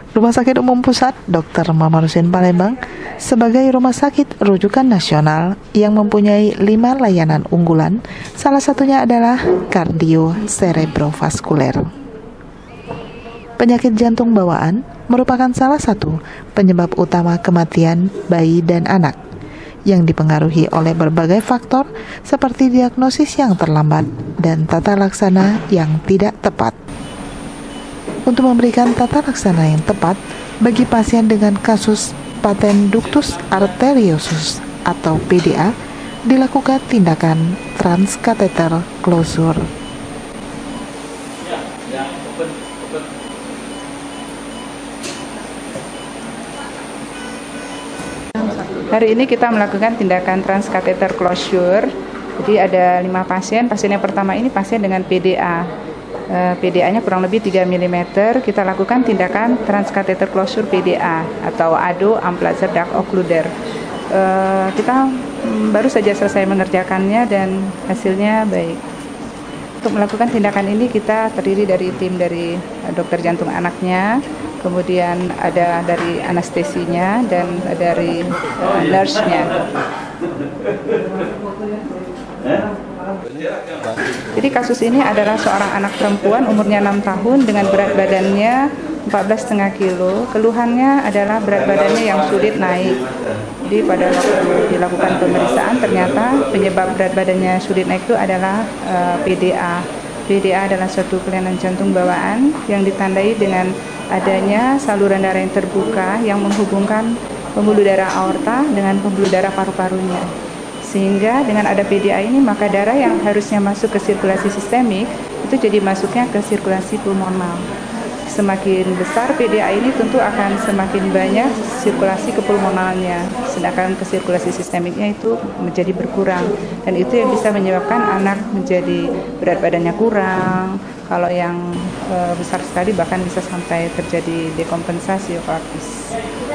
Rumah Sakit Umum Pusat Dr. Mamarusin Palembang sebagai rumah sakit rujukan nasional yang mempunyai 5 layanan unggulan, salah satunya adalah kardioserebrovaskuler. Penyakit jantung bawaan merupakan salah satu penyebab utama kematian bayi dan anak yang dipengaruhi oleh berbagai faktor seperti diagnosis yang terlambat dan tata laksana yang tidak tepat. Untuk memberikan tata laksana yang tepat bagi pasien dengan kasus patent ductus arteriosus atau PDA, dilakukan tindakan transkateter closure. Hari ini kita melakukan tindakan transkateter closure. Jadi ada 5 pasien. Pasien yang pertama ini pasien dengan PDA. PDA-nya kurang lebih 3 mm. Kita lakukan tindakan transkateter closure PDA atau ADO Amplatzer Duct Occluder. Kita baru saja selesai mengerjakannya dan hasilnya baik. Untuk melakukan tindakan ini kita terdiri dari tim dari dokter jantung anaknya, kemudian ada dari anestesinya dan dari nurse-nya. Jadi kasus ini adalah seorang anak perempuan umurnya 6 tahun dengan berat badannya 14,5 kilo. Keluhannya adalah berat badannya yang sulit naik. Jadi pada waktu dilakukan pemeriksaan ternyata penyebab berat badannya sulit naik itu adalah PDA. PDA adalah suatu kelainan jantung bawaan yang ditandai dengan adanya saluran darah yang terbuka yang menghubungkan pembuluh darah aorta dengan pembuluh darah paru-parunya. Sehingga dengan ada PDA ini maka darah yang harusnya masuk ke sirkulasi sistemik itu jadi masuknya ke sirkulasi pulmonal. Semakin besar PDA ini tentu akan semakin banyak sirkulasi ke pulmonalnya, sedangkan ke sirkulasi sistemiknya itu menjadi berkurang, dan itu yang bisa menyebabkan anak menjadi berat badannya kurang. Kalau yang besar sekali bahkan bisa sampai terjadi dekompensasi coarctis.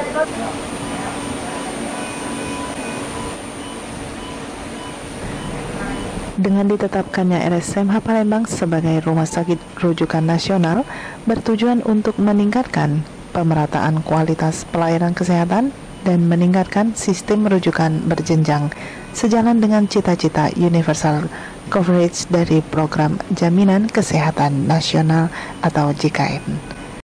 Dengan ditetapkannya RSMH Palembang sebagai rumah sakit rujukan nasional bertujuan untuk meningkatkan pemerataan kualitas pelayanan kesehatan dan meningkatkan sistem rujukan berjenjang sejalan dengan cita-cita universal coverage dari Program Jaminan Kesehatan Nasional atau JKN.